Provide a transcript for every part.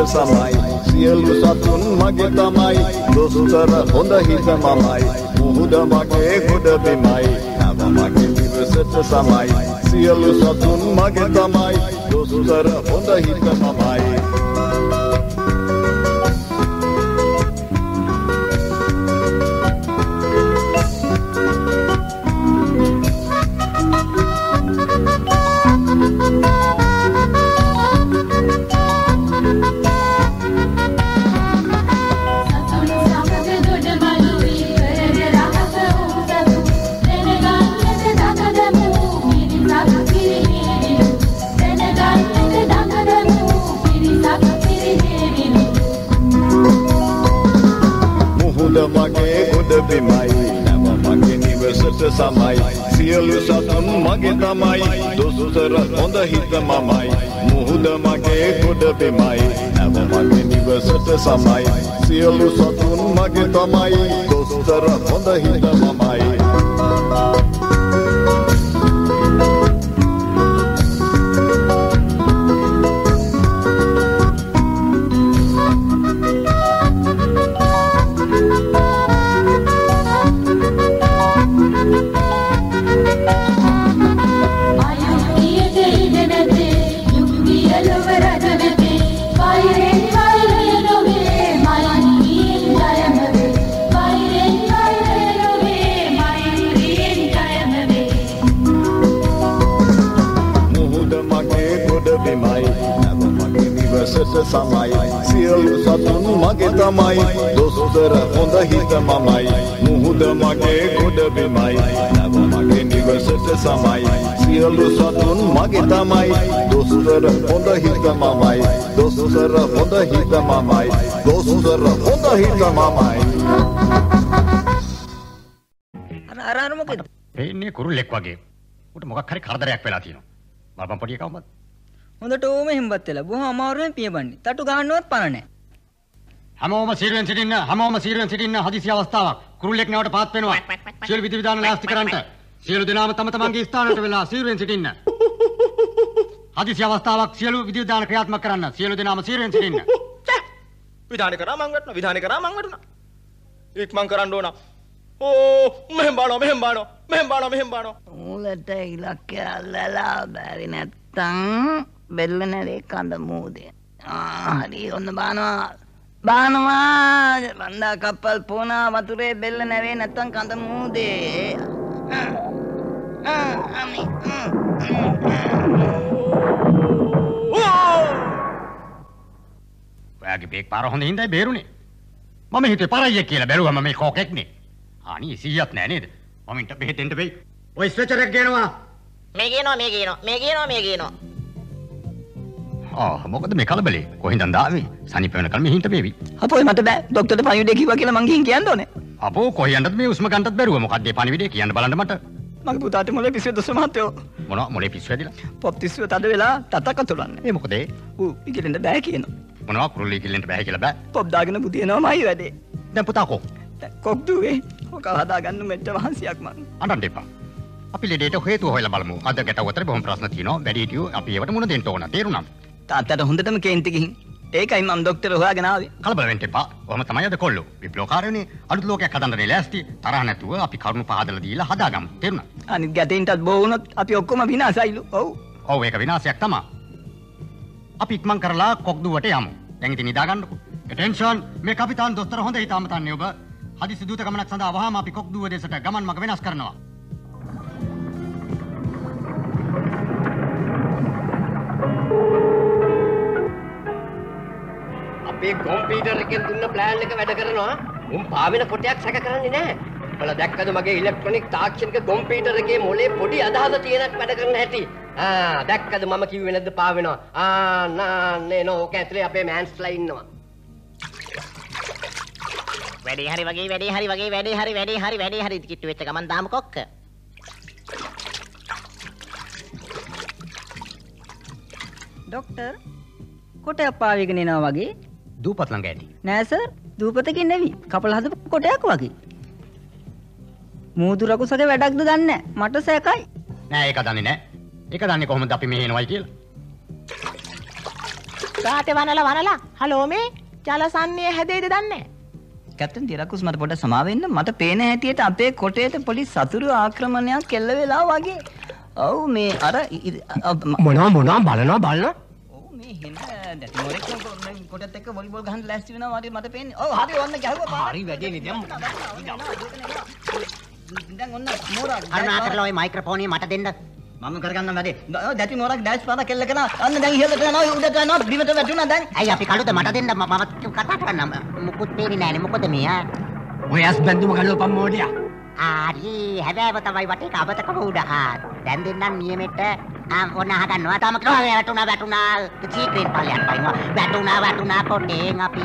සමයි සියලු සතුන් මගේ තමයි දොස්තර හොඳ හිත මමයි මුහුද මගේ ගොඩ බිමයි නව මගේ නිවසට සමයි සියලු සතුන් මගේ තමයි දොස්තර හොඳ හිත මමයි මගේ ගොඩ බිමයි නම මගේ නිවසට සමයි සියලු සතුන් මගේ තමයි දොස්තර හොඳ හිත මමයි මුහුද මගේ ගොඩ බිමයි නම මගේ නිවසට සමයි සියලු සතුන් මගේ තමයි දොස්තර හොඳ හිත මමයි සමයි සියලු සතුන් මගේ තමයි දොස්තර හොඳ හිත මමයි මුහුද මගේ ගොඩ බිමයි නව මගේ නිවසට සමයි සියලු සතුන් මගේ තමයි දොස්තර හොඳ හිත මමයි දොස්තර හොඳ හිත මමයි දොස්තර හොඳ හිත මමයි අර මොකද එන්නේ කුරුල්ලෙක් වගේ උට මොකක් හරි කරදරයක් වෙලා තියෙනවා බලපන් පොඩි එකවමත් හොඳට ඕම හිම්බත් වෙලා බොහොම අමාරුවෙන් පියබන්නේ. තටු ගන්නවත් පණ නැහැ. හැමෝම සීරුවෙන් සිටින්න හදිසි අවස්ථාවක්. කුරුල්ලෙක් නැවට පාත් වෙනවා. සියලු විධි විධාන නාස්ති කරන්නට. සියලු දෙනාම තම තමන්ගේ ස්ථානවලට වෙලා සීරුවෙන් සිටින්න. හදිසි අවස්ථාවක් සියලු විධි විධාන ක්‍රියාත්මක කරන්න. සියලු දෙනාම සීරුවෙන් සිටින්න. විධාන කරා මං වටුණා. ඉක්මන් කරන්න ඕන. ඕ මෙහෙම බානවා. මූලට ඉලක්කය අල්ලලා බැරි නැත්තම් බෙල්ල නැරේ කඳ මූදේ. හරි ඔන්න බානවා වන්දා කප්පල් පෝනා වතුරේ බෙල්ල නැරේ නැත්තම් කඳ මූදේ. ඔයාගේ බේක් පාර හොඳ හින්දායි බේරුනේ. මම හිතුවේ පරයියෙක් කියලා බැලුවම මේ කෝකෙක්නේ. අනේ 100ක් නෑ නේද? මම ඉන්න බෙහෙතෙන්ට වෙයි. ඔය ස්ට්‍රෙචර් එක ගේනවා. මේ ගේනවා. මොකද මේ කලබලේ? කොහෙන්ද ආවේ? සනීප වෙනකල් මෙහින්ට වේවි. අපෝයි මට බෑ. ડોක්ටර්ට පණිවිඩය කිව්වා කියලා මං ගිහින් කියන්න ඕනේ. අපෝ කොහෙන්ද මේ උස්ම ගන්නත් බැරුව මොකක්ද මේ පණිවිඩය කියන්න බලන්න මට. මගේ පුතාට මොලේ පිස්සුව දොස් මහත්තයෝ. මොනවා මොලේ පිස්සුව ඇදිලා? පොප් තිස්සුව තද වෙලා තතක තුලන්නේ. ඒ මොකද ඒ? ඉකිලෙන්ද බෑ කියනවා. මොනවා කුරුල්ලේ ඉකිලෙන්ට බෑ කියලා බෑ. පොප් දාගෙන බුදිනවමයි වැඩේ. දැන් පුතා කො? කොක් දුවේ. ඔක හදාගන්න මෙච්ච වහන්සියක් මං. අඬන්න එපා. අපි ලෙඩේට හේතුව හොයලා බලමු. අද ගැටවතර බොහොම ප්‍රශ්න තියෙනවා. වැඩි හිටියෝ අපි ඒවට මුණ දෙන්න ඕන. තේරුණාද? තාත්තට හොඳටම කේන්ති ගිහින්. ඒකයි මම ડોක්ටර් හොයාගෙන ආවේ. කලබල වෙන්න එපා. ඔහම තමයි අද කොල්ලෝ. විප්ලවකාරයෝනේ අලුත් ලෝකයක් හදන්න ලෑස්ති. තරහ නැතුව අපි කරුණු පහදලා දීලා හදාගමු. තේරුණාද? අනිත් ගැටෙන්ටත් බෝ වුණොත් අපි ඔක්කොම විනාශයිලු. ඔව් ඒක විනාශයක් තමයි. අපි ඉක්මන් කරලා කොක්දුවට යමු. දැන් ඉතින් නිදා ගන්නකො. ඇටෙන්ෂන් මේ කපිතාන් දොස්තර හොඳ හිතාම තන්නේ ඔබ. හදිසි දූත ගමනක් සඳහා වහාම අපි කොක්දුව දෙසට ගමන් මඟ වෙනස් කරනවා. අපේ කම්පියුටර් එකෙන් දුන්න ප්ලෑන් එක වැඩ කරනවා. උන් පාවෙන කොටයක් සැක කරන්නේ නැහැ. ඔයාලා දැක්කද මගේ ඉලෙක්ට්‍රොනික තාක්ෂණික කම්පියුටර් එකේ මොලේ පොඩි අදහස තියෙනක් වැඩ කරන හැටි. දැක්කද මම කිව්වේ නැද්ද පාවෙනවා. නේ නෝක ඇතුලේ අපේ මෑන්ස්ලා ඉන්නවා. වැඩේ හරි කිට්ටු වෙච්ච ගමන් දාමු කොක්ක. ડોක්ටර් කොටයක් පාවිගෙන එනවා වගේ. දූපත් ළඟ ඇති. නෑ සර් දූපතකින් නෙවි කපලා හදපු කොටයක් වගේ. මූදු රකුසක වැඩක්ද දන්නේ නැහැ. මට සැකයි. නෑ ඒක දන්නේ නෑ. ඒක දන්නේ කොහොමද අපි මෙහෙ එනවයි කියලා. කාටේ වනලා හලෝ මේ ජලසන්නේ හැදෙයිද දන්නේ කැප්ටන් තිරකුස් මට පොඩ්ඩක් සමාව වෙන්න මට පේන හැටියට අපේ කොටේට පොඩි සතුරු ආක්‍රමණයක් කෙල්ල වෙලා වගේ ඔව් මේ අර මොනවා බලනවා ඔව් මේ හිඳ දැටි මොරෙක් කොටත් එක්ක වොලිබෝල් ගහන්න ලෑස්ති වෙනවා වගේ මට පේන්නේ ඔව් හරි ඔන්න ගැහුවා හරි වැඩේ නේ දැන් දැන් ඔන්න මෝරා අරුණාචල ඔය මයික්‍රොෆෝන් එක මට දෙන්න මම කරගන්න වැඩේ දැටි මොරක් ඩෑෂ් පාන කෙල්ල කරා අන්න දැන් ඉහළට යනවා උඩට යනවා බිමට වැටුණා දැන් ඇයි අපි කළුද මට දෙන්න මම කතා කරන්න මුකුත් පේන්නේ නැහැනේ මොකද මේ ඔය ඇස් බැඳුම ගලවපන් මෝඩියා හරි හැබැයි තමයි වටේ කබතක උඩහා දැන් දෙන්නම් නියමෙට ඔන්න අහගන්නවා තාම කියනවා වැටුණා සීක්‍රේට් පල්ලයක් පයින්නවා වැටුණා කොටෙන් අපි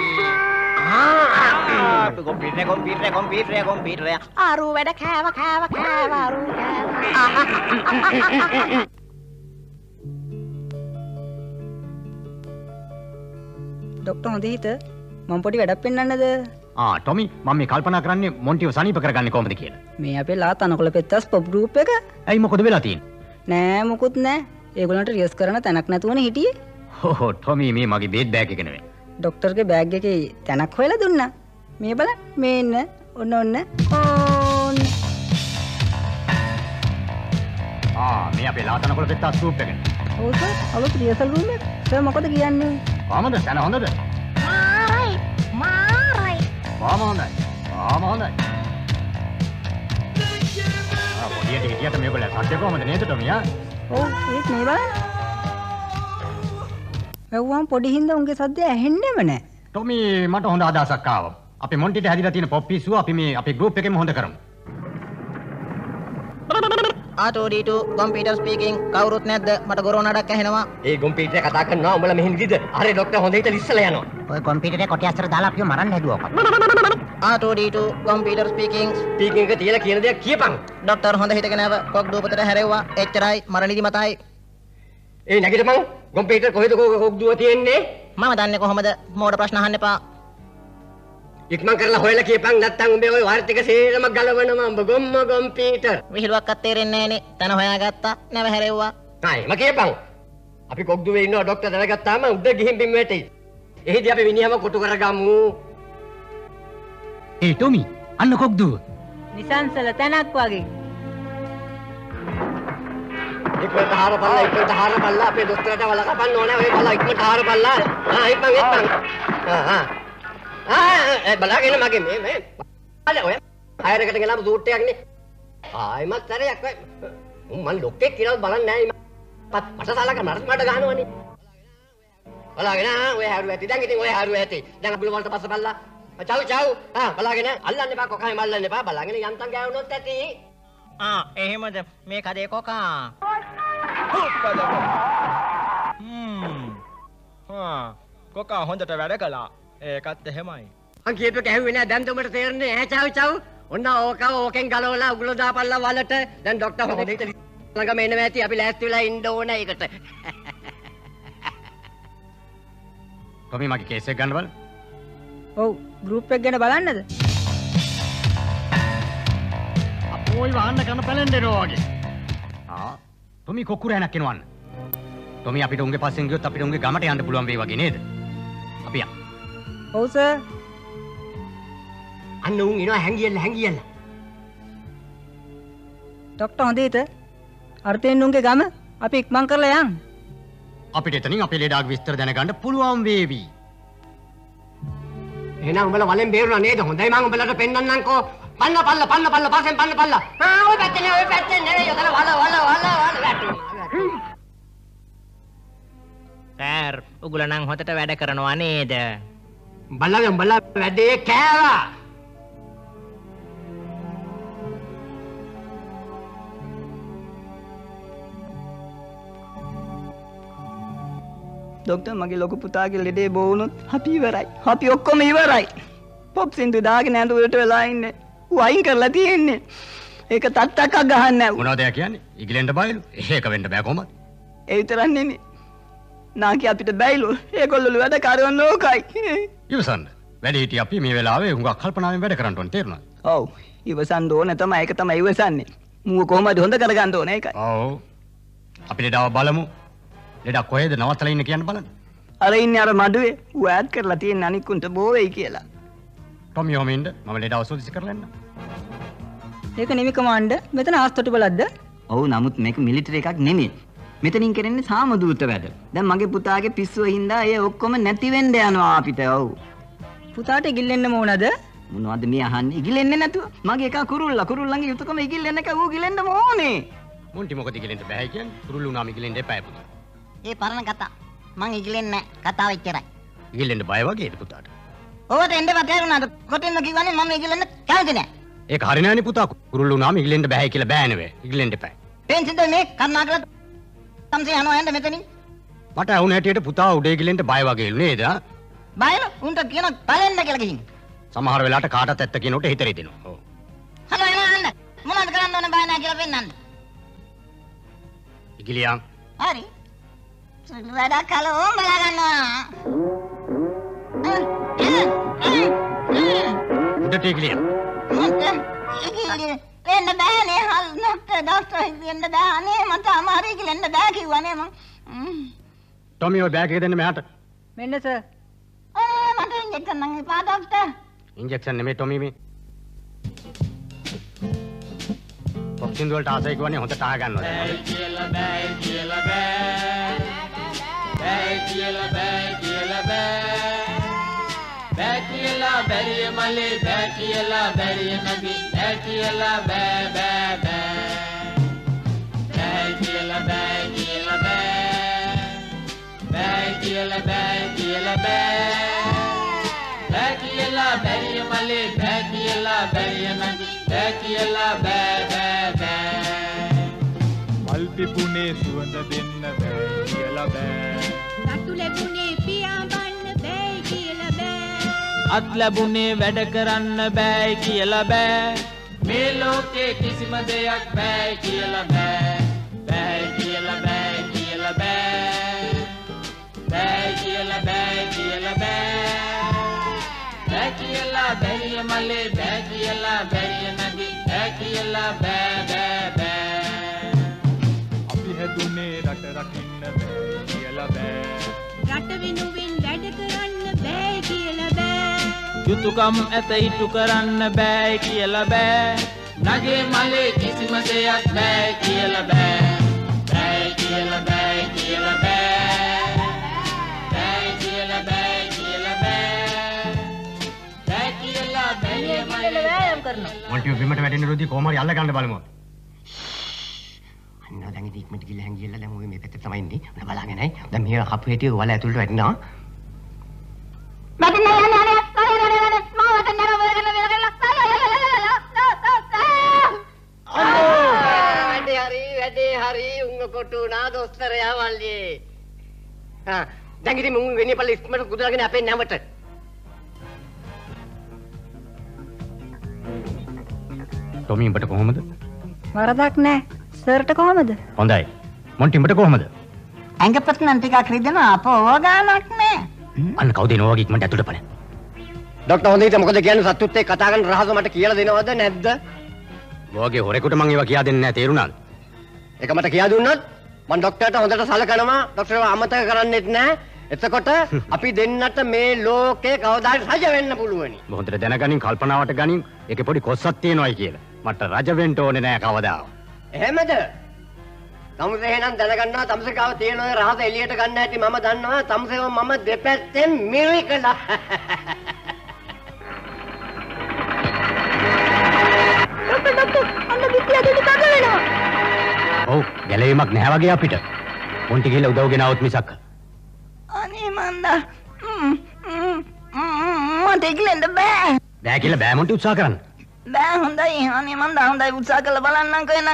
කොම්පියුටර් අරු වැඩ කෑව අරු ડોක්ටර් හොඳ හිත මම පොඩි වැඩක් පෙන්නන්නද ටොමි මම මේ කල්පනා කරන්නේ මොන්ටිව සනීප කරගන්නේ කොහොමද කියලා. මේ අපේ ලා තනකොළ පෙත්තස් පොප් ගෲප් එක ඇයි මොකද වෙලා තියෙන්නේ? නෑ මොකුත් නෑ ඒගොල්ලන්ට රියස් කරන තැනක් නැතුවනේ හිටියේ හෝ ටොමි මේ මගේ බේත් බෑග් එක නෙවෙයි. ડોක්ටර්ගේ බෑග් එකේ තැනක් හොයලා දුන්නා මේ බලන්න මේ ඉන්න ඔන්න මේ අපේ ලා තනකොළ පෙත්තස් ගෲප් එක. ඔව් සර් අලුත් රියසල් රූම් එක සර් මොකද කියන්නේ කොහමද? සන හොඳද? මාරයි හොඳයි. පොඩියට හිටියට මේගොල්ලෝ සත්‍ය කොහමද නේද ටොමි ඔව් ඒත් මේ බලන්න මෙව්වම් පොඩි හින්දා උන්ගේ සද්දය ඇහෙන්නෙම නෑ ටොමි මට හොඳ අදහසක් ආවා. අපි මොන්ටිට හැදිලා තියෙන පොප් පිස්සුව අපි මේ අපේ ගෲප් එකෙම හොඳ කරමු. R2D2 කම්පියුටර් ස්පීකින් කවුරුත් නැද්ද මට කොරෝනාඩක් ඇහෙනවා ඒ කොම්පියුටරේ කතා කරනවා උඹලා මෙහෙන් ගිහද හරි ડોක්ටර් හොඳ හිතලා ඉස්සලා යනවා ඔය කොම්පියුටරේ කොටි අස්තර දාලා අපිව මරන්න හැදුවා R2D2 කම්පියුටර් ස්පීකින් ස්පීකින් එක තියලා කියන දේ කියපන් ડોක්ටර් හොඳ හිතගෙන ආව කොක් දූපතට හැරෙව්වා එච්චරයි මරණිදි මතයි ඒ නැගිටපන් කොම්පියුටර් කොහෙද කොක් දුව තියෙන්නේ මම දන්නේ කොහමද මෝඩ ප්‍රශ්න අහන්න එපා ඉක්මන් කරලා හොයලා කියපන් නැත්තම් උඹේ ওই වාර්තික සේරම ගලවනවා උඹ ගොම්ම කොම්පියුටර් විහිළුවක්වත් තේරෙන්නේ නැහනේ තන හොයාගත්තා නැව හැරෙව්වා මම කියපන් අපි කොක් දුවේ ඉන්නවා ડોක්ටර් දැනගත්තාම උඩ ගිහින් බිම් වැටෙයි එහෙදි අපි මිනිහම කොටු කරගමු ඒ ටොමි අන්න කොක් දුව නිසංසල තැනක් වගේ ඉක්මනට හාරපල්ලා අපේ දොස්තරට වලකපන්න ඕනේ ඔය බලා ඉක්මනට හාරපල්ලා ඉක්මන් බලාගෙන මගේ මේ අල ඔය හයරකට ගිහලා සූට් එකක් නේ ආයිමත් සැරයක් මම ලොක්කෙක් කියලා බලන්නේ නැහැ මට සාලක මට ගහනවනේ බලාගෙන ඔය හැරුව ඇති දැන් ඉතින් ඔය හැරුව ඇති දැන් අපිල වලට පස්ස බල්ලා චව් බලාගෙන අල්ලන්න එපා කොකයි මල්ලන්න එපා බලාගෙන යන්තම් ගෑවුනොත් ඇති එහෙමද මේ කඩේ කොකා කොකා හොඳට වැඩ කළා ඒකත් එහෙමයි මං කියපේක ඇහුවේ නෑ දැන් උඹට තේරෙන්නේ ඈ චව් ඔන්න ඕකෙන් ගලවලා උගල දාපල්ලා වලට දැන් ડોක්ටර් හොඳට හිට ළඟම එනවා ඇති අපි ලෑස්ති වෙලා ඉන්න ඕන ඒකට ටොමි මගේ කේස් එක ගන්න බලන්න. ඔව් ගෲප් එක ගැන බලන්නද අපෝයි වහන්න කරන පැලෙන්ඩේනවා වගේ. ටොමි කොක්කුර හැනක් එනවන්න. ටොමි අපිට උන්ගේ පස්සෙන් ගියොත් අපිට උන්ගේ ගමට යන්න පුළුවන් වෙයි වගේ නේද? අපි යන්න. ඔව් සර් අන්න උන් එනවා හැංගියල්ල ડોක්ටර් හොඳ හිත අර්ථයෙන් උන්ගේ ගම අපි ඉක්මන් කරලා යන් අපිට එතනින් අපේ ලෙඩාගේ විස්තර දැනගන්න පුළුවන් වේවි. එහෙනම් උඹලා වලෙන් බේරුණා නේද? හොඳයි මම උඹලට පෙන්නන්නම්කෝ. පන්න පස්සෙන් පන්න. ඔය පැත්තේ නෙවෙයි යතන වල වැටුණා. සර් උගල නම් හොතට වැඩ කරනවා නේද උඹලා වැඩේ කෑවා. ડોක්ටර් මගේ ලොකු පුතාගේ ලෙඩේ බෝ වුණොත් අපි ඉවරයි. අපි ඔක්කොම ඉවරයි. පොප් සින්දු දාගෙන ඇඳුරට වෙලා ඉන්නේ. වයින් කරලා තියෙන්නේ. ඒක තත්තක්ක් ගහන්නේ නැහැ. මොනවද යා කියන්නේ? ඉගලෙන්ඩ බයලු. ඒක වෙන්න බෑ කොහමද? ඒ විතරක් නෙමෙයි. නාකි අපිට බැයිලු. ඒගොල්ලෝ වැඩ කරවන්න ඕකයි. ඉවසන්න. වැඩි හිටිය අපි මේ වෙලාවේ හුඟක් කල්පනාවෙන් වැඩ කරන්න ඕනේ තේරුණාද? ඔව්. ඉවසන්න ඕන තමයි ඒක තමයි ඉවසන්නේ. මූව කොහමද හොඳ කරගන්න ඕනේ ඒකයි. ඔව්. අපි ලෙඩව බලමු. ලෙඩ කොහෙද නවත්තලා ඉන්නේ කියන්න බලන්න. අර ඉන්නේ අර මඩුවේ ඌ ඈඩ් කරලා තියෙන අනිකුන්ට බෝ වෙයි කියලා. ටොමි ඔමින්ද මම ලෙඩ අවසෝදිසි කරලා එන්න. ඒක නෙමෙයි කමාන්ඩර්. මෙතන ආස්තොට බලද්ද? ඔව් නමුත් මේක මිලිටරි එකක් නෙමෙයි. මෙතනින් කරන්නේ සාමදූත වැඩ. දැන් මගේ පුතාගේ පිස්සුව හින්දා ඒ ඔක්කොම නැති වෙන්න යනවා අපිට. ඔව්. පුතාට ඉගිල්ලෙන්න ඕනද? මොනවද මේ අහන්නේ? ඉගිලෙන්නේ නැතුව. මගේ එකා කුරුල්ලන්ගේ යුතුයකම ඉගිල්ලෙන්න එක ඌ ගිලෙන්න ඕනේ. මොන්ටි මොකද ඉගිලෙන්න බෑ කියන්නේ? කුරුල්ලු උනාම ඉගිලෙන්න එපා පුතා. ඒ පරණ කතා. මං ඉගිලෙන්නේ නැහැ. කතාව එච්චරයි. ඉගිලෙන්න බය වගේද පුතාට? ඔබට එන්න තේරුණාද? කොටින්ද කිව්වනේ මම ඉගිලෙන්න කැමති නැහැ. ඒක හරි නෑනේ පුතා. කුරුල්ලු උනාම ඉගිලෙන්න බෑ කියලා බෑ නෙවෙයි. ඉගිලෙන්න එපා. පෙන්සින්ද මේ කන්නාකල තමසේ යනවා යන්න මෙතනින්. මට වුණ හැටියට පුතා උඩ ඉගිලෙන්න බය වගේලු නේද? බයන උන්ට කියන බලන්න කියලා ගිහින්. සමහර වෙලාවට කාටත් ඇත්ත කියනකොට හිත රිදෙනවා. ඔව්. හලෝ එන්න. මොනවද කරන්න ඕනේ බය නැහැ කියලා පෙන්නන්න. ඉගිලියන්. හරි. වැඩ කලෝ බලා ගන්නවා. උඩට ඉගිලියන්. එන්න බෑනේ හල් ડોක්ටර් එන්න බෑනේ මට අමාරුයි කියලා එන්න බෑ කිව්වනේ මං. ටොමි ඔය බෑග් එක දෙන්න මෙහාට. මෙන්න සර්. මට ඉන්ජෙක්ෂන් නම් එපා ડોක්ටර්. ඉන්ජෙක්ෂන් නෙමෙයි ටොමි මේ. පොක්සින් වලට ආසයි කියන්නේ හොඳට ආ ගන්නවා. බෑ කියලා බෑ කියලා බෑ. බෑ කියලා බෑ කියලා බෑ. බෑ කියලා බැරිය මලේ බෑ කියලා බැරිය නැගි බෑ කියලා බෑ බෑ බෑ. බෑ කියලා බෑ කියලා බෑ. බෑ කියලා බෑ කියලා බෑ. බෑ කියලා බැරිය මලේ බෑ කියලා බැරිය නැගි බෑ කියලා බෑ බෑ බෑ. මල් පිපුනේ සුවඳ දෙන්න බෑ කියලා බෑ. රතු ලැබුණේ පියාඹන්න බෑ කියලා බෑ. අත් ලැබුණේ වැඩ කරන්න බෑ කියලා බෑ. මේ ලෝකේ කිසිම දෙයක් බෑ කියලා බෑ. බෑ කියලා බෑ කියලා බෑ. බෑ කියලා බෑ කියලා බෑ. බෑ කියලා බැරිය මලේ බෑ කියලා බැරිය නැගි බෑ කියලා බෑ බෑ බෑ. අපි හැදුනේ රට රකින්න බෑ කියලා බෑ. රට වෙනුවෙන් වැඩ කරන්න බෑ කියලා බෑ. යුතුයකම් ඇත ඉටු කරන්න බෑ කියලා බෑ. නගේ මලේ කිසිම දෙයක් බෑ කියලා බෑ. බෑ කියලා බෑ කියලා බෑ. බෑ කියලා බෑ කියලා බෑ. බෑ කියලා බැරිය මලේ වෑයම් කරනවා. මොන්ටි බිමට වැටෙන රොදි කොහොම හරි අල්ල ගන්න බලමු. අන්න දැන් ඉතින් ඉක්මනට ගිහලා හැංගියලා දැන් ඔය මේ පැත්තට තමයි ඉන්නේ. මම බලාගෙනයි. දැන් මේ හපු හැටිය වල ඇතුළට වැටෙනවා. වැඩේ හරි උංග කොටු නා දොස්තරයා මල්ලේ. දැන් ඉතින් මුන් වෙන්නේ පළ ඉක්මනට කුදලාගෙන අපේ නැවට. ටොමි උඹට කොහොමද? වරදක් නැහැ. සර්ට කොහමද? හොඳයි. මොන්ටි උඹට කොහොමද? ඇඟපත් නම් ටිකක් රිදෙනවා අපෝ ඕගානක් නෑ. අන්න කවුද එනවා වගේ ඉක්මනට ඇතුළට බලන්න. ડોක්ටර් හොඳට මොකද කියන්නේ සතුටුත් එක්ක කතා කරන රහස මට කියලා දෙනවද නැද්ද? ඔයගේ හොරෙකුට මං ඒවා කියා දෙන්නේ නැහැ තේරුණාද? ඒක මට කියා දුන්නොත් මම ડોක්ටර්ට හොඳට සලකනවා. ડોක්ටර්ව අමතක කරන්නෙත් නැහැ. එතකොට අපි දෙන්නට මේ ලෝකේ කවදාද රජ වෙන්න පුළුවනි. හොඳට දැනගනින් කල්පනාවට ගනින් ඒකේ පොඩි කොස්සක් තියෙනවායි කියලා. මට රජ වෙන්න ඕනේ නැහැ කවදාවත්. එහෙමද? තමුසේ එහෙනම් දැනගන්නවා තමුසේ කාව තියෙන ඔය රහස එළියට ගන්න හැටි මම දන්නවා. තමුසේව මම දෙපැත්තෙන් මිරිකලා. අන්න පිටිය දෙන්න කඩ වෙනවා. ඔව් ගැලවීමක් නැහැ වගේ අපිට. මොන්ටි ගිහලා උදව් ගෙනාවොත් මිසක්. අනේ මන්දා. මට ඉගලෙන්න බෑ. බෑ කියලා බෑ මොන්ටි උත්සාහ කරන්න. බෑ හොඳයි. අනේ මන්දා හොඳයි උත්සාහ කරලා බලන්නම්කෝ එනම්.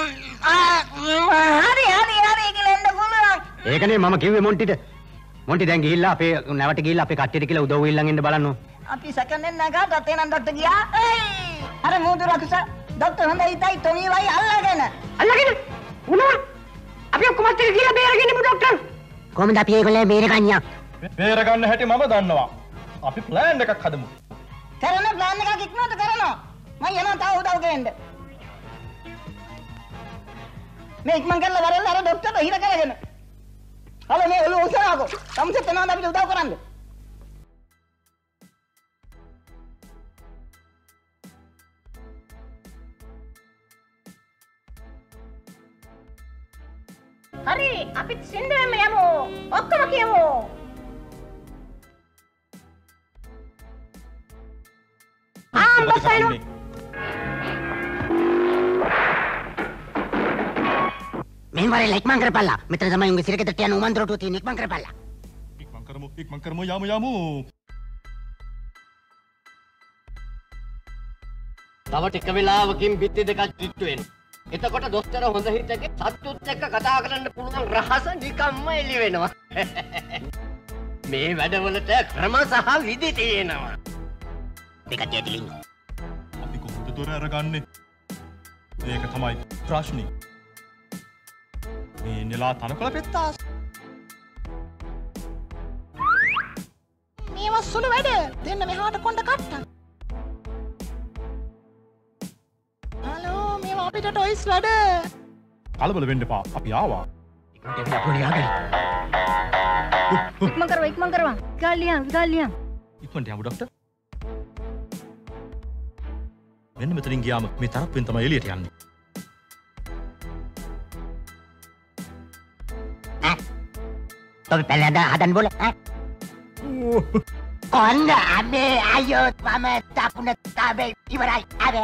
හරි ඉගලෙන්න පුළුවන්. ඒකනේ මම කිව්වේ මොන්ටිට. මොන්ටි දැන් ගිහිල්ලා අපේ නැවට ගිහිල්ලා අපේ කට්ටියට කියලා උදව් ඉල්ලන් එන්න බලන්න. අපි සැකෙන්නේ නැගාට එනම් ડોක්ටර් ගියා. අර මෝදු රකුස ડોක්ටර් හොඳයි ඉතයි ටොමි වයි අල්ලගෙන. උනා. අපි ඔක්කොම ටික ගිහලා බේරගෙන ඉමු ડોක්ටර්. කොහොමද අපි ඒගොල්ලෝ බේරගන්නේ? බේර ගන්න හැටි මම දන්නවා. අපි ප්ලෑන් එකක් හදමු. කරන ප්ලෑන් එකක් ඉක්මනට කරනවා. මම යනවා තාම උදව් ගේන්න. මේ ඉක්මන් කරලා වරල්ලා අර ડોක්ටර්ට හිර කරගෙන. හලෝ මේ ඔලුව උසාවකෝ. සම්සෙත් එනවාද අපිට උදව් කරන්න? හරි අපිත් සින්දුවෙම යමු. ඔක්කොම කියමු. බස්සයිනෝ. මෙන් වරේ ලයික්මන් කරපල්ලා. මෙතන තමයි උන්ගේ සිරකෙදට යන උමන්දරටුව තියෙන ඉක්මන් කරපල්ලා. ඉක්මන් කරමු යමු. තව ටික වෙලාවකින් බිත්ති දෙකක් චිට්ටු වෙනවා. එතකොට දොස්තර හොඳ හිතක සත්තුත් එක්ක කතා කරන්න පුළුවන් රහස නිකම්ම එළි වෙනවා. මේ වැඩවලට ක්‍රම සහ විධි තියෙනවා. දෙක දෙලින්. අපි කොහොමද දොර අරගන්නේ? මේක තමයි ප්‍රශ්නේ. මේ නෙලා තනකොළ පෙත්තාස්. මේව සුළු වැඩ. දෙන්න මෙහාට කොණ්ඩ කට්ටක්. හලෝ මේව අපිට ටොයිස් වැඩ. කලබල වෙන්න එපා. අපි ආවා. ඉක්මන් කරවා. ගාලියන්. ඉක්මනට යමු ડોක්ටර්. මෙන්න මෙතනින් ගියාම මේ තරප්පෙන් තමයි එළියට යන්නේ. Tôi phải là hadapan bola. Kon ame ayo mama tapuna tabe ibarai abe.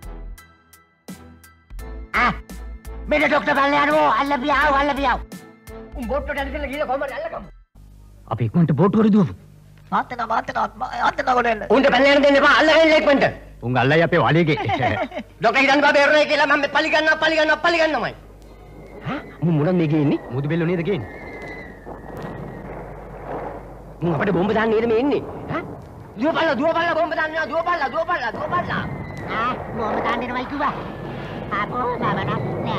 Mera dokter balneano alla biaw. බෝට්ටුවට ඇදගෙන ගිහලා කොහමද අල්ලගමු. අපි ඉක්මනට බෝට්ටුවට දුවමු. ආතන ගොඩෙන්න. උන්ට පැනලා දෙන්න එපා අල්ලගෙන ඉක්මනට. උන් අල්ලයි අපේ වලිගේ. ඩොක්ටර් හිතන් බා බේරේ කියලා මම පලි ගන්නමයි. මු මොනද මේ ගේන්නේ? මුදු බෙල්ල නේද ගේන්නේ? මම අපිට බෝම්බ දාන්න නේද මේ ඉන්නේ? දුවපල්ලා බෝම්බ දාන්න දුවපල්ලා. Mau tahan di rumah itu, Pak. Aku enggak mana. Nah.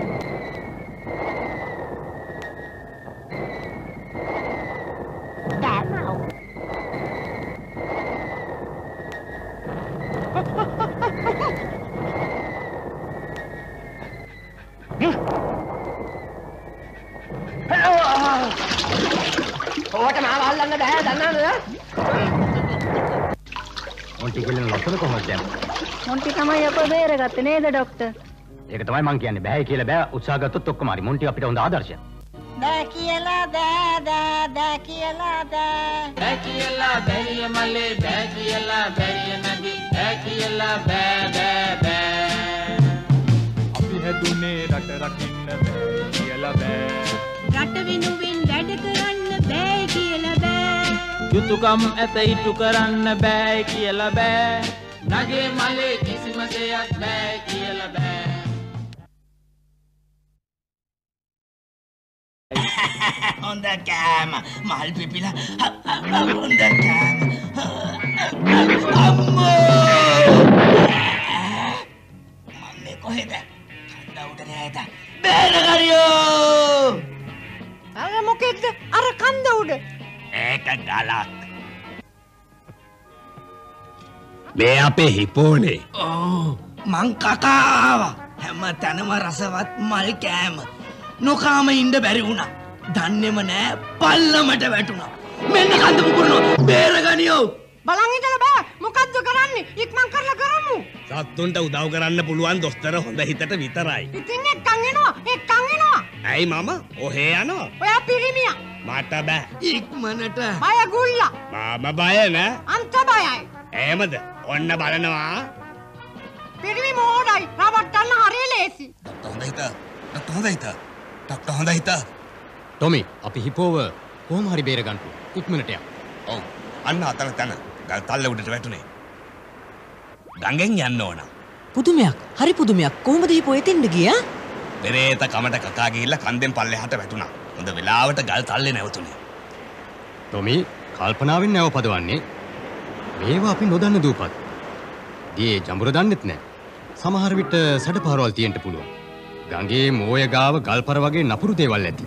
Enggak mau. ඕකට මාව අල්ලන්න බෑ දන්නවද? මොන්ටි කියලා ලොස්සන කොහොමද දැම්මේ? මොන්ටි තමයි අප බේරගත්තේ නේද ડોක්ටර්? ඒක තමයි මං කියන්නේ. බෑ කියලා බෑ උත්සාහ ගත්තොත් ඔක්කොම හරි. මොන්ටි අපිට හොඳ ආදර්ශයක්. Da කියලා da කියලා da. බෑ කියලා බැරිය මල්ලේ බෑ කියලා බැරිය නැගි බෑ කියලා බෑ. අපි හැදුනේ රට රකින්න බෑ කියලා බෑ. රට වෙනුවෙන් වැඩ කරන්න බෑ කියලා බෑ. යුතුයකම් ඇත ඉටු කරන්න බෑ කියලා බෑ. නගේ මලේ කිසිම දෙයක් බෑ කියලා බෑ. හොඳ කෑම මල් පිපිලා හොඳ කෑම අම්මෝ මන්නේ කොහෙද කන්ද උඩ නේද බේරගරියෝ අර මොකෙක්ද අර කන්ද උඩ ඒක ගලක් මේ අපේ හිපෝනේ මං කකා ආවා හැම තැනම රසවත් මල් කෑම නොකාම ඉන්න බැරි වුණා දන්නේම නෑ පල්ලමට වැටුණා මෙන්න කන්ද පුපුරනවා බේරගනියෝ බලන් හිටලා බෑ මොකද්ද කරන්නේ ඉක්මන් කරලා කරමු සත්තුන්ට උදව් කරන්න පුළුවන් දොස්තර හොඳ හිතට විතරයි ඉතින් එක්කන් එනවා ඇයි මම ඔහේ යනවා ඔයා පිරිමියා මට බෑ ඉක්මනට බය ගුල්ලා මම බය නෑ අන්ත බයයි එහෙමද ඔන්න බලනවා පිරිමි මෝඩයි රවට්ටන්න හරිය ලේසි ඩොක්ටර් හොඳ හිත ටොමි අපි හිපෝව කොහොම හරි බේරගන්න ඉක්මනට යන්න. ඔව් අන්න අතන තන ගල් තල්ල උඩට වැටුනේ. ගංගෙන් යන්න ඕන. පුදුමයක් හරි පුදුමයක් කොහොමද හිපෝ එතෙන්ද ගියා? පෙරේත කමට කකා ගිහිල්ලා කන්දෙන් පල්ලෙහාට වැටුණා. හොඳ වෙලාවට ගල් තල්ලේ නැවතුනේ. ටොමි කල්පනාවෙන් නැව පදවන්නේ. මේවා අපි නොදන්න දූපත්. දී ජඹුර දන්නෙත් නැහැ. සමහර විට සැඩපාරවල් තියෙන්න පුළුවන්. ගඟේ මෝය ගාව ගල්පර වගේ නපුරු දේවල් ඇති.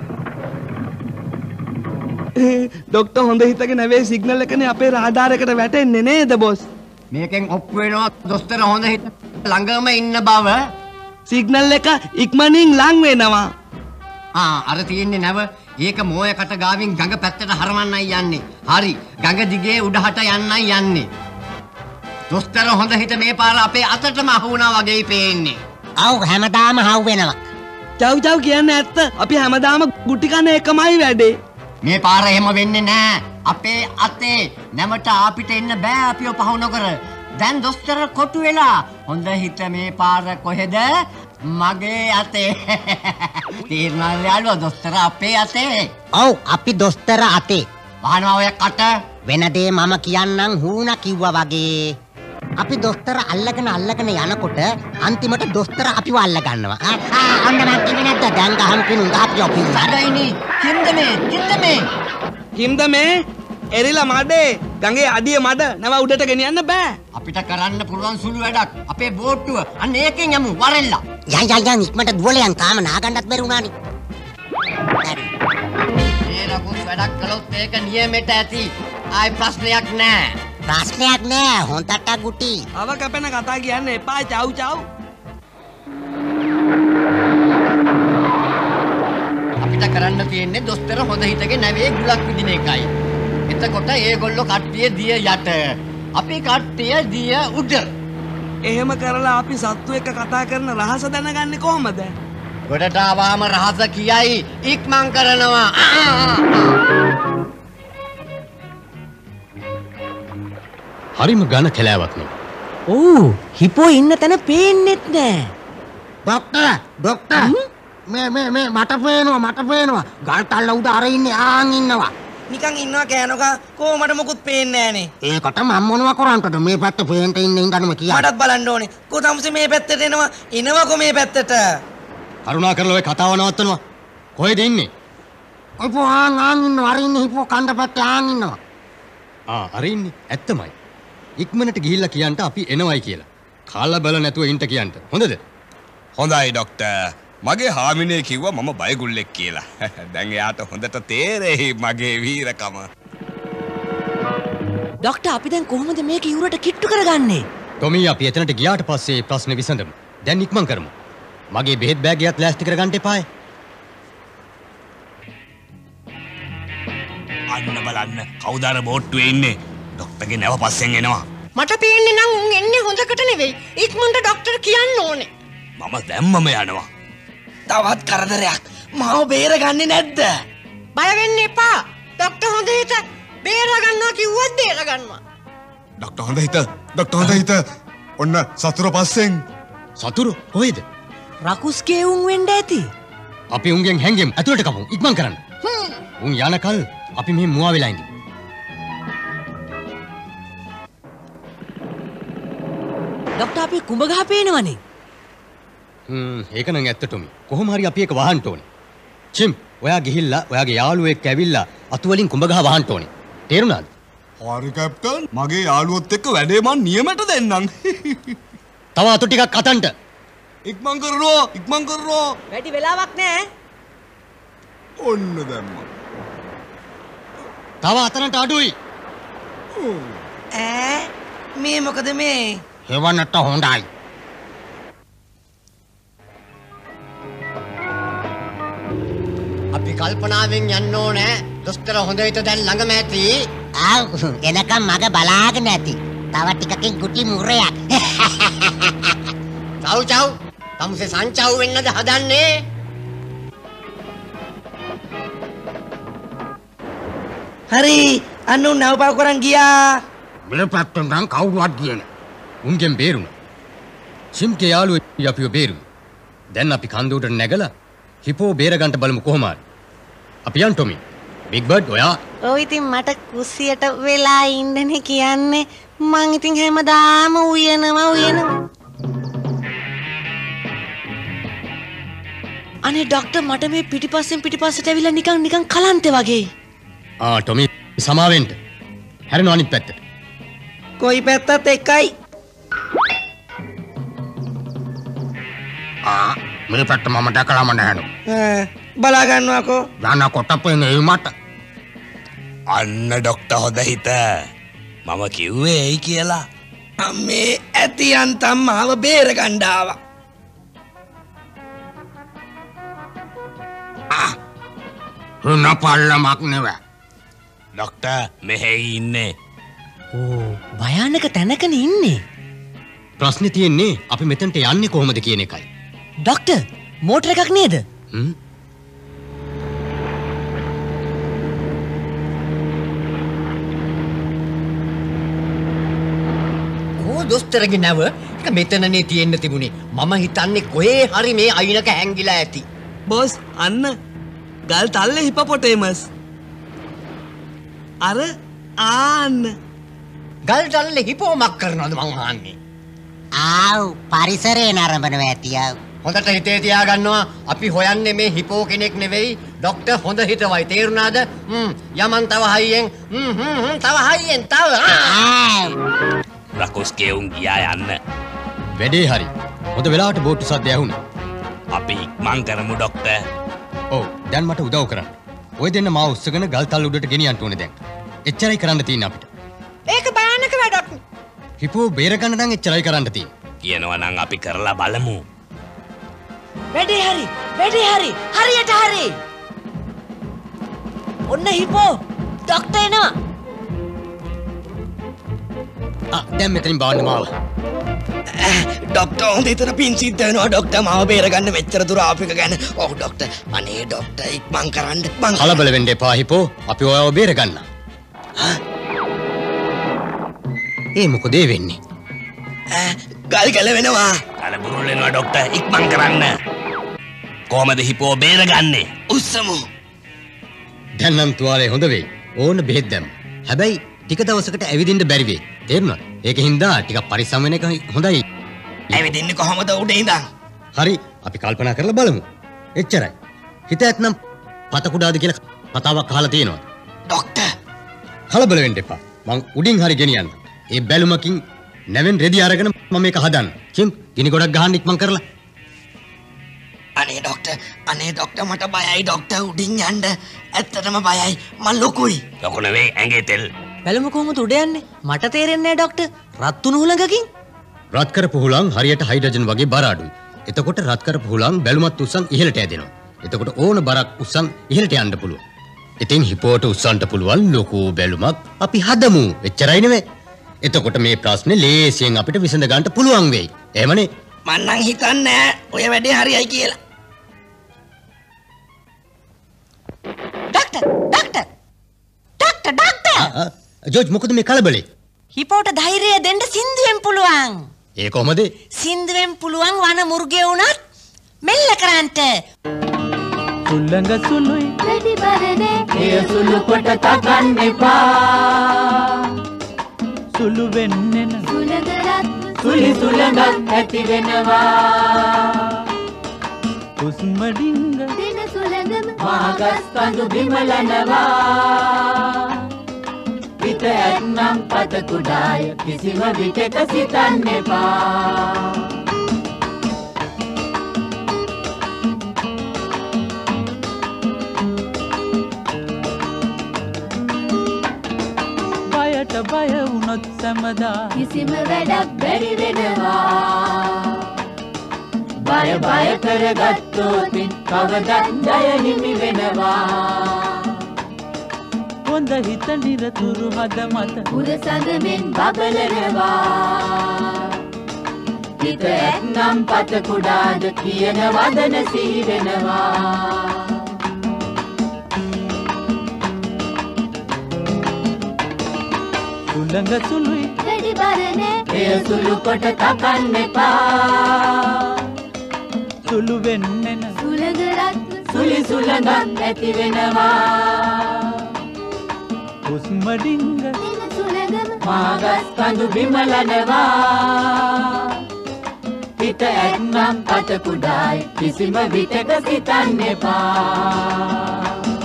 ඩොක්ටර් හොඳ හිතගෙන නැවේ සිග්නල් එකනේ අපේ රාඩාර එකට වැටෙන්නේ නේද බොස්? මේකෙන් ඔප්පු වෙනවා දොස්තර හොඳ හිත ළඟම ඉන්න බව. සිග්නල් එක ඉක්මනින් ලං වෙනවා. අර තියෙන්නේ නැව ඒක මෝයකට ගාවින් ගඟ පැත්තට හරවන්නයි යන්නේ. හරි. ගඟ දිගේ උඩහට යන්නයි යන්නේ. දොස්තර හොඳ හිත මේ පාර අපේ අතටම අහු වුණා වගේ පේන්නේ. ඔව් හැමදාම හවු වෙනවා. චව් චව් කියන්නේ ඇත්ත. අපි හැමදාම ගුටි කන එකමයි වැඩේ. මේ පාර එහෙම වෙන්නේ නැහැ. අපේ අතේ නැමට අපිට එන්න බෑ අපිව පහු නොකර. දැන් දොස්තර කොටු වෙලා. හොඳ හිත මේ පාර කොහෙද? මගේ අතේ. තීරණාල යාළුවා දොස්තර අපේ අතේ. ඔව් අපි දොස්තර අතේ. වහනවා ඔය කට. වෙන දේ මම කියන්නම් හුණා කිව්වා වගේ. අපි දොස්තර අල්ලගෙන යනකොට අන්තිමට දොස්තර අපිව අල්ල ගන්නවා. අන්න මම කිව්වේ නැද්ද? දැන් ගහමු කිනුංග අපි ඔපි. සඩයිනි. කිම්ද මේ? එරිලා මඩේ. ගඟේ අඩිය මඩ. නව උඩට ගෙනියන්න බෑ. අපිට කරන්න පුළුවන් සුළු වැඩක්. අපේ බෝට්ටුව. අන්න ඒකෙන් යමු වරෙල්ලා. යන් ඉක්මනට දුවලයන් තාම නාගන්නත් බැරි වුණානේ. මේ රකුස් වැඩක් කළොත් ඒක නියමෙට ඇති. ආයි ප්‍රශ්නයක් නෑ. ප්‍රශ්නයක් නෑ. හොන්දට ගුටි. අව කැපෙන කතා කියන්න එපා චව් චව්. අපිට කරන්න තියෙන්නේ දොස්තර හොඳ හිතගේ නැවේ ගුලක් විදින එකයි. එතකොට ඒගොල්ලෝ කට්ටිය දිය යට. අපි කට්ටිය දිය උඩ. එහෙම කරලා අපි සත්තු එක්ක කතා කරන රහස දැනගන්නේ කොහමද? ගොඩට ආවම රහස කියයි ඉක්මන් කරනවා. හරිම ඝන කැලෑවක් නේ. ඔව් හිපෝ ඉන්න තැන පේන්නෙත් නෑ. ડોක්ටර් මේ මට පේනවා ගල් තල්ල උඩ අර ඉන්නේ ආන් ඉන්නවා. නිකන් ඉන්නවා කෑනකා කොහොමද මොකුත් පේන්නේ නෑනේ. ඒකට මම මොනවා කරන්නද මේ පැත්ත පේන්ට ඉන්න ඉඳන්ම කියන්න. මටත් බලන්න ඕනේ. කොතම්සේ මේ පැත්තට එනවකෝ මේ පැත්තට. කරුණා කරලා ඔය කතාව නවත්තනවා. කොහෙද ඉන්නේ? ඔය ආන් ඉන්නවා. අර ඉන්නේ හිපෝ කණ්ඩ පැත්තේ ආන් ඉන්නවා. අර ඉන්නේ ඇත්තමයි. ඉක්මනට ගිහිල්ලා කියන්න අපි එනවයි කියලා. කාලා බල නැතුව ඉන්න කියන්න. හොඳද? හොඳයි ડોක්ටර්. මගේ හාමිනේ කිව්වා මම බයගුල්ලෙක් කියලා. දැන් එයාට හොඳට තේරෙයි මගේ වීරකම. ડોක්ටර් අපි දැන් කොහොමද මේක ඉවුරට කිට්ටු කරගන්නේ? ටොමී අපි එතනට ගියාට පස්සේ ප්‍රශ්නේ විසඳමු. දැන් ඉක්මන් කරමු. මගේ බෙහෙත් බෑගයත් ලෑස්ති කරගන්න එපායි. අන්න බලන්න කවුද අර බෝට්ටුවේ ඉන්නේ? ડોක්ටර්ගේ නැව පස්සෙන් එනවා. මට පේන්නේ නම් උන් එන්නේ හොඳකට නෙවෙයි. ඉක්මනට ડોක්ටර් කියන්න ඕනේ. මම දැම්මම යනවා. තවත් කරදරයක්. මාව බේරගන්නේ නැද්ද? බය වෙන්න එපා. ડોක්ටර් හොඳ හිත බේර ගන්නවා කිව්වත් බේර ගන්නවා. ડોක්ටර් හොඳ හිත. ඔන්න සතුරු පස්සෙන්. සතුරු කොහෙද? රකුස්ගේ උන් වෙන්න ඇති. අපි උන්ගෙන් හැංගෙමු. ඇතුළට කමු. ඉක්මන් කරන්න. උන් යනකල් අපි මෙහෙ මුවා වෙලා ඉඳිමු. ડોක්ටර් අපි කුඹ ගහ පේනවනේ. ඒක නම් ඇත්ත ටොමි. කොහොම හරි අපි ඒක වහන්න ඕනේ. චිම්, ඔයා ගිහිල්ලා ඔයාගේ යාළුවෙක් එක්ක ඇවිල්ලා අතු වලින් කුඹ ගහ වහන්න ඕනේ. තේරුණාද? හරි කැප්ටන්. මගේ යාළුවොත් එක්ක වැඩේ මන් නියමයට දෙන්නම්. තව අතු ටිකක් අතන්ට. ඉක්මන් කරනවා. වැඩි වෙලාවක් නෑ. ඔන්න දැම්මා. තව අතනට අඩුයි. මේ මොකද මේ? හෙවන්නට හොඳයි. අපි කල්පනාවෙන් යන්න ඕනේ. දොස්තර හොඳ හිත දැන් ළඟම ඇති. එනකම් මග බලාගෙන ඇති. තව ටිකකින් ගුටි මුරයක්. චව්. තමුසේ සංචව් වෙන්නද හදන්නේ? හරි. අන්න උන් නවපාව කරන් ගියා. මේ පැත්තෙන් නම් කවුරුවත් ගියේ නෑ. උන්ගෙන් බේරුණා. චිම්ගේ යාළුවෝ අපිව බේරුවා. දැන් අපි කන්ද උඩට නැගලා හිපෝ බේරගන්න බලමු කොහොම හරි. අපි යන් ටොමි. බිග් බර්ඩ් ඔයා. ඔව් ඉතින් මට කුස්සියට වෙලා ඉන්නනේ කියන්නේ. මං ඉතින් හැමදාම උයනවා. අනේ ડોක්ටර් මට මේ පිටිපස්සට ඇවිල්ලා නිකන් කලන්තේ වගේ. ටොමි සමාවෙන්න. හැරෙනවා අනිත් පැත්තට. කොයි පැත්තත් එකයි. මේ පැත්ත මම දැකලාම නැහනු. බලා ගන්නවාකෝ. යනකොට පේන්නේ මට. අන්න ડોක්ටර් හොඳ හිත. මම කිව්වේ ඇයි කියලා. මේ ඇති අන්තම් මාව බේර ගන්න ආවා. රුණ පල්ලමක් නෙවෙයි. ડોක්ටර් මෙහෙ ඉන්නේ. ඕ භයානක තැනකනේ ඉන්නේ. ප්‍රශ්නේ තියෙන්නේ අපි මෙතනට යන්නේ කොහොමද කියන එකයි. ડોක්ටර් මෝටර එකක් නේද? දොස්තරගේ නැව එක මෙතනනේ තියෙන්න තිබුණේ. මම හිතන්නේ කොහේ හරි මේ අයිනක හැංගිලා ඇති. බොස් අන්න ගල් තල්ලේ හිපොපොටේමස්. අර ආන්න ගල් තල්ලේ හිපෝමක් කරනවද මං අහන්නේ? ආව් පරිසරේ නරඹනවා ඇති ආව්. හොඳට හිතේ තියාගන්නවා අපි හොයන්නේ මේ හිපෝ කෙනෙක් නෙවෙයි ડોක්ටර් හොඳ හිතවයි තේරුණාද? යමන් තව හයියෙන් තව හයියෙන් තව රකොස්ගේ උන් ගියා යන්න. වැඩේ හරි. හොඳ වෙලාවට බෝට්ටු සද්ද ඇහුණා. අපි ඉක්මන් කරමු ડોක්ටර්. ඔව් දැන් මට උදව් කරන්න. ඔය දෙන්න මාව උස්සගෙන ගල් තල්ල උඩට ගෙනියන්න ඕනේ දැන්. එච්චරයි කරන්න තියෙන්නේ අපිට. ඒක භයානක වැඩක්. හිපෝ බේර ගන්න නම් එච්චරයි කරන්න තියෙන්නේ. කියනවා නම් අපි කරලා බලමු. වැඩේ හරි. වැඩේ හරි. හරියට හරි. ඔන්න හිපෝ. ડોක්ටර් එනවා. දැන් මෙතනින් බාන්න මාව. ડોක්ටර් හොඳ හිතන පින් සිද්ධ වෙනවා ડોක්ටර් මාව බේරගන්න මෙච්චර දුර ආපු එක ගැන. ඔව් ડોක්ටර්. අනේ ડોක්ටර් ඉක්මන් කරන්න. කලබල වෙන්න එපා හිපෝ. අපි ඔයාව බේරගන්න. මොකද ඒ වෙන්නේ? ගල් ගැලවෙනවා. කලබුරුල් වෙනවා ડોක්ටර් ඉක්මන් කරන්න. කොහමද හිපෝ බේරගන්නේ? උස්සමු. දැන් නම් තුවාලේ හොඳ වෙයි. ඕන බෙහෙත් දැම්ම. හැබැයි ටික දවසකට ඇවිදින්න බැරි වෙයි. තේරුණාද? ඒකින් හින්දා ටිකක් පරිස්සම් වෙන එක හොඳයි. ඇවිදින්නේ කොහමද උඩ ඉඳන්? හරි අපි කල්පනා කරලා බලමු. එච්චරයි. හිත ඇත්නම් පත කුඩාද කියලා කතාවක් අහලා තියෙනවා. ડોක්ටර් කලබල වෙන්න එපා. මං උඩින් හරි ගෙනියන්න. ඒ බැලුමකින් නැවෙන් රෙදි අරගෙන මම මේක හදන්න. චිම් ගිනි ගොඩක් ගහන්න ඉක්මන් කරලා. අනේ ડોක්ටර් මට බයයි ડોක්ටර් උඩින් යන්න. ඇත්තටම බයයි. මං ලොකුයි. ලොකු නෙවෙයි ඇඟේ තෙල්. බැලුම කොහොමද උඩ යන්නේ? මට තේරෙන්නේ නැහැ ડોක්ටර්. රත් උණු හුලඟකින්. රත් කරපු හුලං හරියට හයිඩ්‍රජන් වගේ බර අඩුයි. එතකොට රත් කරපු හුලං බැලුමත් උස්සන් ඉහළට ඇදෙනවා. එතකොට ඕන බරක් උස්සන් ඉහළට යන්න පුළුවන්. ඉතින් හිපෝට උස්සන්න පුළුවන් ලොකු බැලුමක් අපි හදමු. එච්චරයි නෙමෙයි. එතකොට මේ ප්‍රශ්නේ ලේසියෙන් අපිට විසඳ ගන්න පුළුවන් වෙයි. එහෙමනේ. මං නම් හිතන්නේ ඔය වැඩේ හරියයි කියලා. ડોක්ටර් ජෝර්ජ් මොකද මේ කලබලේ? හිපෝට ධෛර්යය දෙන්න සින්දුවෙන් පුළුවන්. ඒ කොහමද? සින්දුවෙන් පුළුවන් වන මුර්ගය වුණත් මෙල්ල කරන්ට. සුල්ලඟ සුළුයි වැඩි බරනේ එය සුළු කොට තකන්න එපා. සුළු වෙන්නෙන සුලඟරත් සුලි සුලඟක් ඇති වෙනවා. හුස්ම ඩිංග දින සුලඟම මහගස් කඳු බිමලනවා. හිත ඇත්නම් පත කුඩාය කිසිම විටක සිතන්න එපා. බයට බය වුණොත් සැමදා කිසිම වැඩක් බැරි වෙනවා. බය කරගත්තොතින් කවදත් ජය හිමි වෙනවා. හොඳ හිත නිරතුරු හද මත පුරසඳමින් බබලනවා. හිත ඇත්නම් පත කුඩාද කියන වදන සිහි වෙනවා. සුළඟ සුළුයි වැඩි බරනේ එය සුළු කොට තකන්න එපා. සුළු වෙන්නෙන සුලඟරත් සුලි සුලඟක් ඇති වෙනවා. හුස්ම ඩිංග දින සුලඟම මහගස් කඳු බිමලනවා. හිත ඇත්නම් පත කුඩායි කිසිම විටක සිතන්න එපා.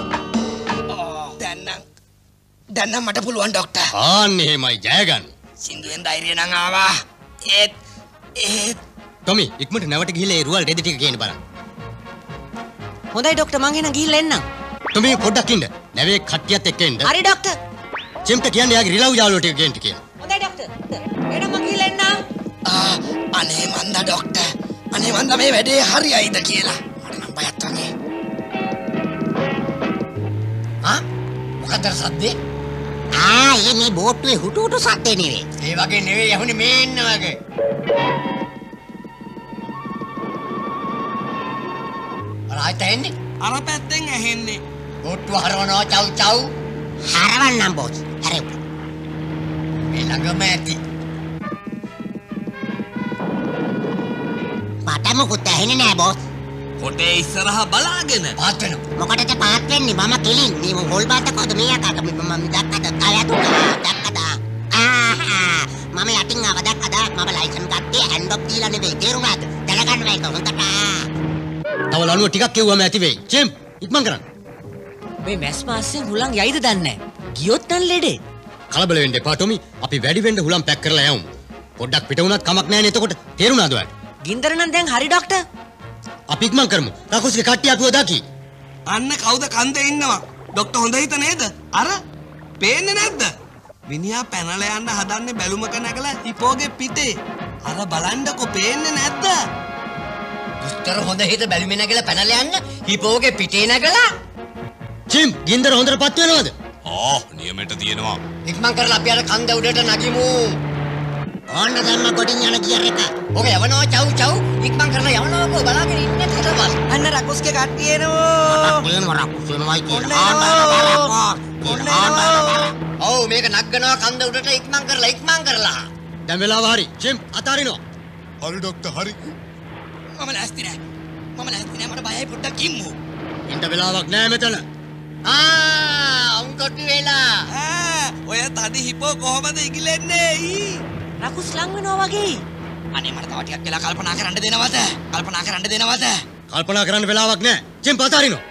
දැන් නම් මට පුළුවන් ડોක්ටර්. ආන්නේ එහෙමයි ජය ගන්න. සින්දුවෙන් ධෛර්යය නම් ආවා. ඒත් ටොමි ඉක්මනට නැවට ගිහලා ඒ රුවල් රෙදි ටික ගේන්න බලන්න. හොඳයි ડોක්ටර් මං එහෙනම් ගිහිල්ලා එන්නම්. ටොමි පොඩ්ඩක් ඉන්න. නැවේ කට්ටියත් එක්ක එන්න. හරි ડોක්ටර්. චිම්ට කියන්නේ යාගේ රිලව් යාළුවෝ ටික ගේන්න කියලා. හොඳයි ડોක්ටර්. එහෙනම් මං ගිහිල්ලා එන්නම්. අනේ මන්දා ડોක්ටර්. අනේ මන්දා මේ වැඩේ හරියයිද කියලා. මට නම් බයත් වගේ. මොකද සද්දේ? ඒ මේ බෝට්ටුවේ හුටු සද්දේ නෙවෙයි. ඒ වගේ නෙවෙයි යහුනේ මේ ඉන්න වගේ. අරයි තෙන්නේ. අර පැත්තෙන් ඇහෙන්නේ. බෝට්ටුව හරවනවා චව් චව්. හරවන්නම් බොස්. හරෙව්. මේ ළඟම ඇති. මට මොකුත් ඇහෙන්නේ නෑ බොස්. කොටේ ඉස්සරහා බලාගෙන පාත් වෙනවා. මොකටද පාත් වෙන්නේ? මම කෙලින්. මේ හොල් බාතකද මේ යකාට මම දැක්කද? දැක්කද? මම යටින් ආව දැක්කද? මම ලයිසන් ගත්තේ හැන්ඩ් ඔෆ් දීලා නෙවෙයි. තේරුණාද? දැනගන්න මේක හොඳට. තව ලණුව ටිකක් කෙව්වම ඇති වෙයි. චෙම් ඉක්මන් කරන්න. මේ මැස් මාස්සෙන් හුලං යයිද දන්නේ නැහැ. ගියොත් නම් ලෙඩේ. කලබල වෙන්න එපා ටොමි. අපි වැඩි වෙන්න හුලම් පැක් කරලා යමු. පොඩ්ඩක් පිට වුණත් කමක් නැහැ නේ එතකොට. තේරුණාද ඔයාලට? ගින්දර නම් දැන් හරි ડોක්ටර්. අපි ඉක්මන් කරමු. රකුස්ගේ කට්ටිය අපිව දකි. අන්න කවුද කන්දේ ඉන්නවා? ડોක්ටර් හොඳ හිත නේද? අර පේන්නේ නැද්ද? මිනිහා පැනලා යන්න හදන්නේ බැලුමක නැගලා හිපෝගේ පිටේ. අර බලන්නකො පේන්නේ නැද්ද? දොස්තර හොඳ හිත බැලුමේ නැගලා පැනලා යන්න හිපෝගේ පිටේ නැගලා. චිම් ගින්දර හොඳටපත් වෙනවද? නියමයට තියෙනවා. ඉක්මන් කරලා අපි අර කන්ද උඩට නගිමු. ඕන්න දැම්ම ගොඩින් යන ගියර් එක. ඔක යවනවා චව් චව්. ඉක්මන් කරලා යවනවාකෝ බලාගෙන ඉන්නේ හිටපන්. අන්න රකුස්ගේ කට්ටිය එනවා. ඔව් මේක නග්ගනවා කන්ද උඩට ඉක්මන් කරලා. දැන් වෙලාව හරි. චිම් අතාරිනවා. හරි ડોක්ටර් හරි. මම ලෑස්ති නෑ. මට බයයි පොඩ්ඩක් ඉම්මු. ඉන්න වෙලාවක් නෑ මෙතන. උන්කොට්ටු වෙලා. ඔය තදි හිපෝ කොහමද ඉගිලෙන්නේ? රකුස් ලං වෙනවා වගේ. අනේ මට තව ටිකක් වෙලා කල්පනා කරන්න දෙනවද? කල්පනා කරන්න වෙලාවක් නෑ. චිම් අතාරිනවා.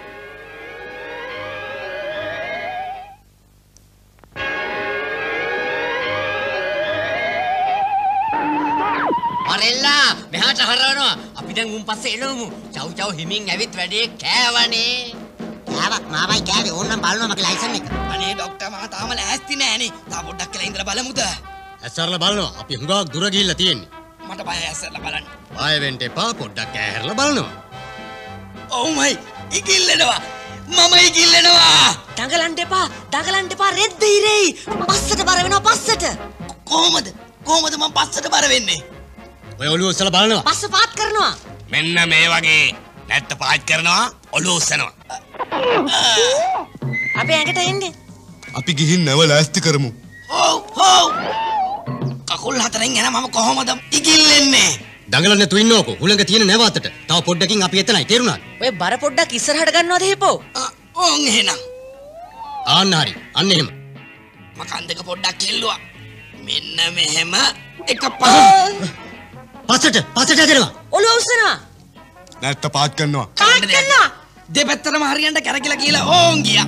අරෙල්ලා මෙහාට හරවනවා. අපි දැන් උන් පස්සේ එළවමු. චව් චව් හිමින් ඇවිත් වැඩේ කෑවනේ. කෑවක් මාවයි කෑවේ ඕන්නම් බලනවා මගේ ලයිසන් එක. අනේ ડોක්ටර් මම තාම ලෑස්ති නෑනේ. තා පොඩ්ඩක් කියලා ඉඳලා බලමුද? ඇස්සරලා බලනවා. අපි හුඟක් දුර ගිහිල්ලා තියෙන්නේ. මට බයයි ඇස්සරලා බලන්න. බය වෙන්න එපා. පොඩ්ඩක් ඈහැරලා බලනවා. ඔව්මයි ඉගිල්ලෙනවා. මම ඉගිල්ලෙනවා. දඟලන්න එපා. රෙද්ද ඉරෙයි. පස්සට බර වෙනවා පස්සට. කොහමද මම පස්සට බර වෙන්නේ? ඔය ඔළුව උස්සලා බලනවා. පස්ස පාත් කරනවා. මෙන්න මේ වගේ නැත්ත පාත් කරනවා ඔළුව උස්සනවා. අපේ ඇඟට එන්නේ. අපි ගිහින් නැව ලෑස්ති කරමු. ඔව්. කකුල් හතරෙන් යන මම කොහොමද ඉගිල්ලෙන්නේ? දඟලන්න නැතුව ඉන්නවකෝ. හුලඟ තියෙන නැව අතට. තව පොඩ්ඩකින් අපි එතනයි. තේරුණාද? ඔය බර පොඩ්ඩක් ඉස්සරහට ගන්නවද හිපෝ? ඕන් එහෙනම්. ආන්න හරි. අන්න එහෙම. මම කන් දෙක පොඩ්ඩක් කෙල්ලුවා. මෙන්න මෙහෙම එක පස්සට යදෙනවා. ඔළුව උස්සනවා. නැත්ත පාත් කරනවා. දෙපැත්තටම හරියන්ට කැරකිලා කියලා ඕන් ගියා.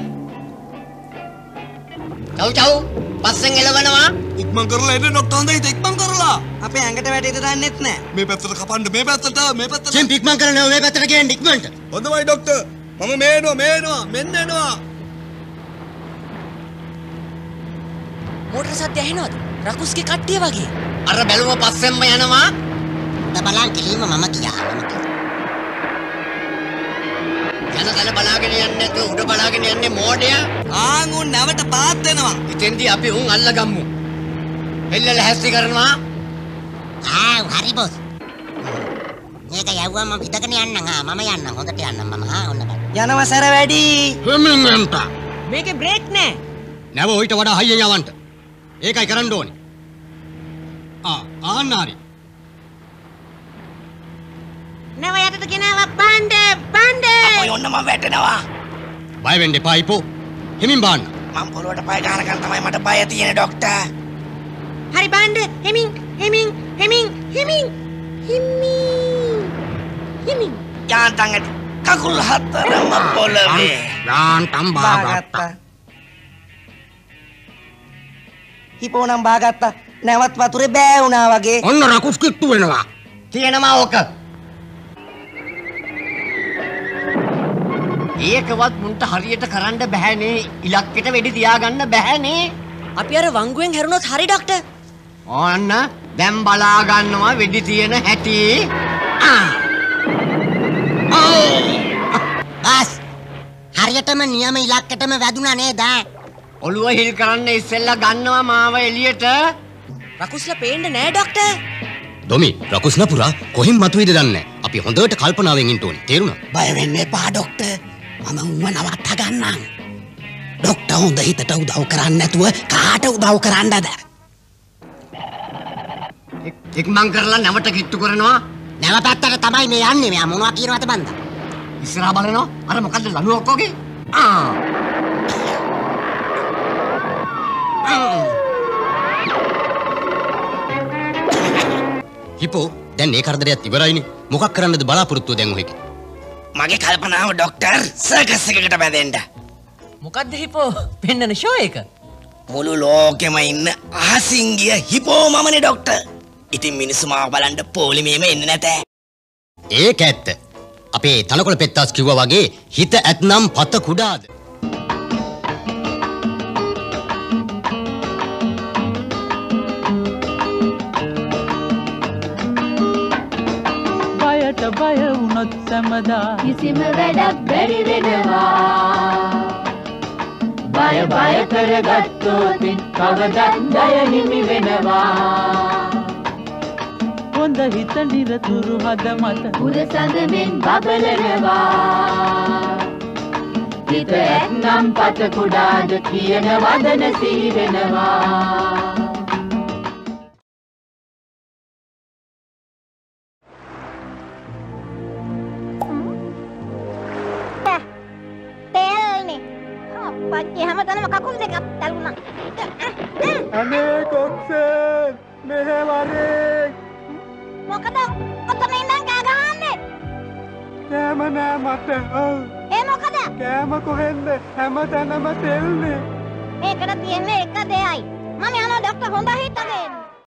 චව් පස්සෙන් එළවනවා. ඉක්මන් කරලා එන්න ડોක්ටර් හොඳ හිත ඉක්මන් කරලා. අපේ ඇඟට වැටෙද දන්නෙත් නෑ. මේ පැත්තට කපන්න මේ පැත්තට. චිම් ඉක්මන් කරලා මේ පැත්තට ගේන්න ඉක්මනට. හොඳයි ડોක්ටර්. මම මේනවා මෙන්න එනවා. මෝටර සද්ද ඇහෙනවද? රකුස්ගේ කට්ටිය වගේ. අර බැලුම පස්සෙන්ම යනවා. බලන් කිලිම මම කියා. යන තැන බලාගෙන යන්නේ නැතුව උඩ බලාගෙන යන්නේ මෝඩයා. උන් නැවට පාත් වෙනවා. ඉතින්දී අපි උන් අල්ලගමු. එල්ල ලැහැස්ති කරනවා. හරි බොස්. මේක යවුවා මම පිටකන යන්නම්. මම යන්නම්. හොඳට යන්නම් මම. ඔන්න බලන්න. යනවා සර වැඩි. හොමෙන්ට. මේකේ බ්‍රේක් නෑ. නැව ඔයිට වඩා හයියෙන් යවන්න. ඒකයි කරන්න ඕනේ. ආන්න හරි. නැව යටට ගෙනාවා බණ්ඩේ. ඔය ඔන්න මම වැටෙනවා. බය වෙන්න එපා ඉපෝ. හිමින් බාන්න. මම පොළොවට පය ගන්නකන් තමයි මට බය තියෙන්නේ ડોක්ටර්. හරි බණ්ඩේ. හිමින්. යාන්තම් ඇති. කකුල් හතරම පොළවේ. යාන්තම් බාගත්තා. හිපෝ නම් බාගත්තා. නැවත් වතුරේ බෑ වුණා වගේ. ඔන්න රකුස් කිට්ටු වෙනවා. තියෙනවා ඕක. ඒකවත් මුන්ට හරියට කරන්න බෑනේ. ඉලක්කෙට වෙඩි තියාගන්න බෑනේ. අපි අර වංගුවෙන් හැරුණොත් හරි ડોක්ටර්. ඕන්න දැන් බලා ගන්නවා වෙඩි තියෙන හැටි. බස් හරියටම නියම ඉලක්කයටම වැදුනා නේද? ඔළුව හිල් කරන්න ඉස්සෙල්ලා ගන්නවා මාව එළියට. රකුස්ලා පේන්නේ නෑ ડોක්ටර්. දොමි රකුස් නපුරා කොහෙන් මතුවේද දන්නේ නැහැ. අපි හොඳට කල්පනාවෙන් ඉන්න ඕනේ. තේරුණා? බය වෙන්න එපා ડોක්ටර්. මම උන්ව නවත්ත ගන්නම්. ડોක්ටර් හොඳ හිතට උදව් කරන්නේ නැතුව කාට උදව් කරන්නද? ඉක්මන් කරලා නැවට කිට්ටු කරනවා. නැව පැත්තට තමයි මේ යන්නේ. මෙයා මොනවා කියනවද බන්ද? ඉස්සරහා බලනවා. අර මොකද්ද ලණුවක් වගේ? හිපෝ දැන් ඒ කරදරයත් ඉවරයිනේ. මොකක් කරන්නද බලාපොරොත්තුව දැන් ඔහෙක? මගේ කල්පනාව ડોක්ටර් සර්කස් එකකට බැදෙන්න. මොකද්ද හිපෝ පෙන්නන ෂෝ එක? මුළු ලෝකෙම ඉන්න අහසින් ගිය හිපෝ මමනේ ડોක්ටර්. ඉතින් මිනිස්සු මාව බලන්න පොලිමේම එන්නේ නැතේ. ඒක ඇත්ත. අපේ තනකොළ පෙත්තාස් කිව්වා වගේ හිත ඇත්නම් පත කුඩාද? බයට බය වුණොත් සමදා කිසිම වැඩක් බැරි වෙනවා. බය කරගත්තොත් කවදත් ජය හිමි වෙනවා. හොඳ හිත නිරතුරු හද මත උරසඳමින් බබලනවා. හිත ඇත්නම් පත කුඩාද කියන වදන සිහි වෙනවා. තෙල්නේ. අප්පච්චි හැමතැනම කකුල් දෙකක් තැළුණා. අනේ කොක්සර් මෙහෙවරේ මොකද ඔතන ඉඳන් කෑ ගහන්නේ? කෑම නෑ මට. ඒ මොකද? කෑම කොහෙන්ද? හැමතැනම තෙල්නේ. මේකට තියෙන්නේ එක දෙයයි. මම යනවා ડોක්ටර් හොඳ හිත දෙන්න.